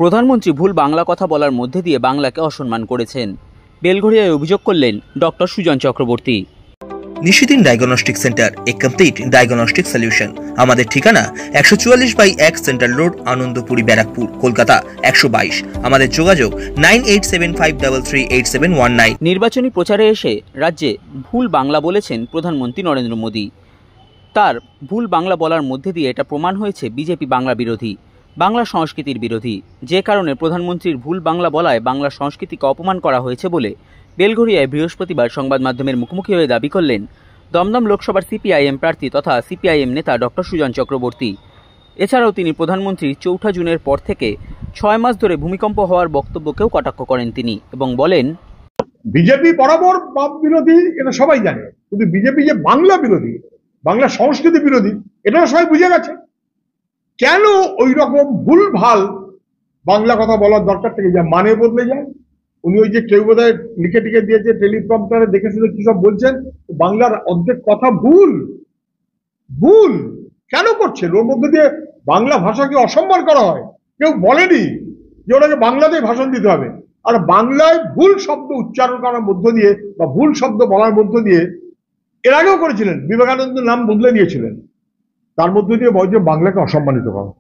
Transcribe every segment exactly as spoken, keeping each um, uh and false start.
প্রধানমন্ত্রী ভুল বাংলা কথা বলার মধ্যে দিয়ে বাংলাকে অসম্মান করেছেন। বেলঘড়িয়ায় অভিযোগ করলেন doctor Sujan Chakraborty. Nishidin diagnostic centre, a complete diagnostic solution. আমাদের ঠিকানা একশো চুয়াল্লিশ বাই এক সেন্ট্রাল রোড, আনন্দপুরি, ব্যারাকপুর, কলকাতা একশো বাইশ। আমাদের যোগাযোগ nine eight seven five double three eight seven one nine. নির্বাচনী প্রচারে এসে রাজ্যে ভুল বাংলা বলেছেন প্রধানমন্ত্রী নরেন্দ্র মোদী। তার ভুল বাংলা বলার মধ্যে দিয়ে এটা প্রমাণ হয়েছে বিজেপি বাংলা বিরোধী, বাংলা সংস্কৃতির বিরোধী। যে কারণে প্রধানমন্ত্রীর ভুল বাংলা বলায় বাংলা সংস্কৃতিকে অপমান করা হয়েছে বলে বেলঘড়িয়ায় বৃহস্পতিবার সংবাদ মাধ্যমের মুখোমুখি হয়ে দাবি করলেন দমদম লোকসভার সিপিআইএম প্রার্থী তথা সিপিআইএম নেতা ডক্টর সুজন চক্রবর্তী। এছাড়াও তিনি প্রধানমন্ত্রীর চৌঠা জুনের পর থেকে ছয় মাস ধরে ভূমিকম্প হওয়ার বক্তব্যকেও কটাক্ষ করেন তিনি এবং বলেন, বিজেপি বরাবর বাম বিরোধী, এটা সবাই জানে, কিন্তু বিজেপি যে বাংলা বিরোধী, বাংলা সংস্কৃতি বিরোধী, এটা সবাই বুঝে গেছে। কেন ওই রকম ভুল ভাল বাংলা কথা বলার দরকার থেকে যায়, মানে বদলে যায়। উনি ওই যে কেউ বোধহয় লিখে টিকে দিয়েছে টেলিপ্রম্পটারে, দেখে শুনে কি সব বলছেন, বাংলার অর্ধেক কথা ভুল ভুল কেন করছেন? ওর মধ্যে দিয়ে বাংলা ভাষাকে অসম্মান করা হয়। কেউ বলেনি যে ওনাকে বাংলাতেই ভাষণ দিতে হবে। আর বাংলায় ভুল শব্দ উচ্চারণ করার মধ্য দিয়ে বা ভুল শব্দ বলার মধ্য দিয়ে এর আগেও করেছিলেন, বিবেকানন্দ নাম বদলে দিয়েছিলেন, তার মধ্যে দিয়ে বলছে বাংলাকে অসম্মানিত করা।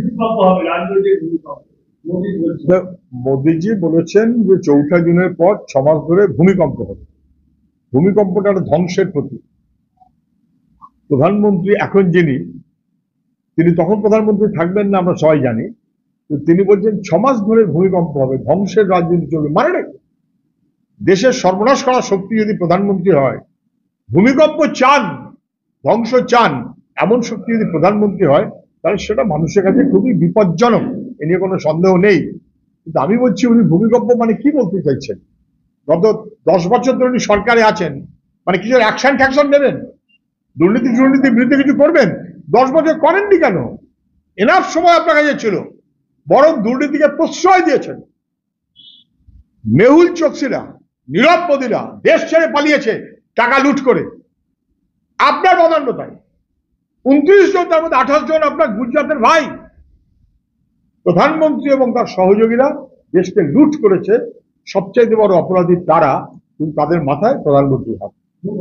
মোদীজি বলেছেন যে চৌঠা জুনের পর ছ মাস ধরে ভূমিকম্প হবে। ভূমিকম্পটা ধ্বংসের প্রতীক। প্রধানমন্ত্রী এখন যিনি, তিনি তখন প্রধানমন্ত্রী থাকবেন না আমরা সবাই জানি, তিনি বলছেন ছ মাস ধরে ভূমিকম্প হবে, ধ্বংসের রাজনীতি চলবে। মানে নাকি দেশের সর্বনাশ করার শক্তি যদি প্রধানমন্ত্রী হয়, ভূমিকম্প চান, ধ্বংস চান, এমন শক্তি যদি প্রধানমন্ত্রী হয়, তাহলে সেটা মানুষের কাছে খুবই বিপজ্জনক, এ নিয়ে কোনো সন্দেহ নেই। কিন্তু আমি বলছি উনি ভূমিকম্প মানে কি বলতে চাইছেন? গত দশ বছর ধরে উনি সরকারে আছেন, মানে কিছু অ্যাকশন ট্যাকশন নেবেন, দুর্নীতি দুর্নীতির বিরুদ্ধে কিছু করবেন? দশ বছর করেননি কেন? এনাফ সময় আপনার কাছে ছিল, বরং দুর্নীতিকে প্রশ্রয় দিয়েছেন। মেহুল চোকসিরা, নীরব মোদীরা দেশ ছেড়ে পালিয়েছে টাকা লুট করে। আপনার বদান্যতায় উনত্রিশ জন, তার মধ্যে আঠাশ জন আপনার গুজরাটের ভাই। প্রধানমন্ত্রী এবং তার সহযোগীরা দেশকে লুট করেছে। সবচাইতে বড় অপরাধী তারা, কিন্তু তাদের মাথায় প্রধানমন্ত্রী হাত।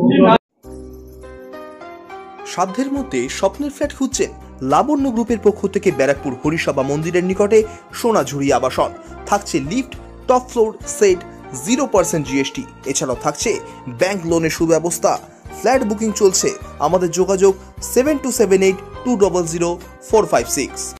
সাধ্যের মধ্যে স্বপ্নের ফ্ল্যাট খুঁজছেন? লাবণ্য গ্রুপের পক্ষ থেকে ব্যারাকপুর হরিসভা মন্দিরের নিকটে সোনাঝুরি আবাসন। থাকছে lift, top floor, set, zero percent GST. এছাড়াও থাকছে ব্যাংক লোনের সুব্যবস্থা। ফ্ল্যাট বুকিং চলছে। আমাদের যোগাযোগ seven two seven eight two double zero four five six.